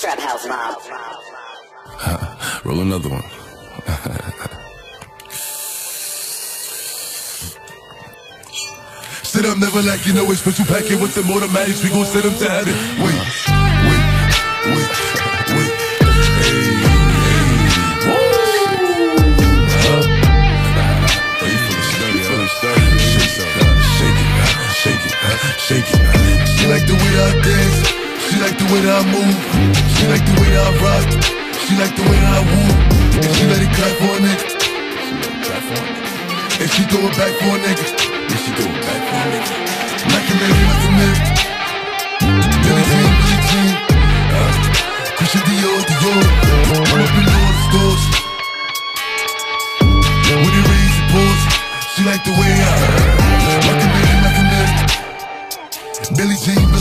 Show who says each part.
Speaker 1: Trap House Mob.
Speaker 2: Roll another one.
Speaker 3: Sit up, never like you know it's special packet with them automatics. We gon' set them to heaven. Wait. Shake it. She like the way that I dance. She like the way that I move. She like the way that I rock. She like the way that I woo. And she let it clap for a nigga. And she throw it back for a nigga. Like a nigga. Billie Jean. Christian Dior. I'm up in all the stores. When it rains it pours. She like the way I like a nigga. Billie Jean.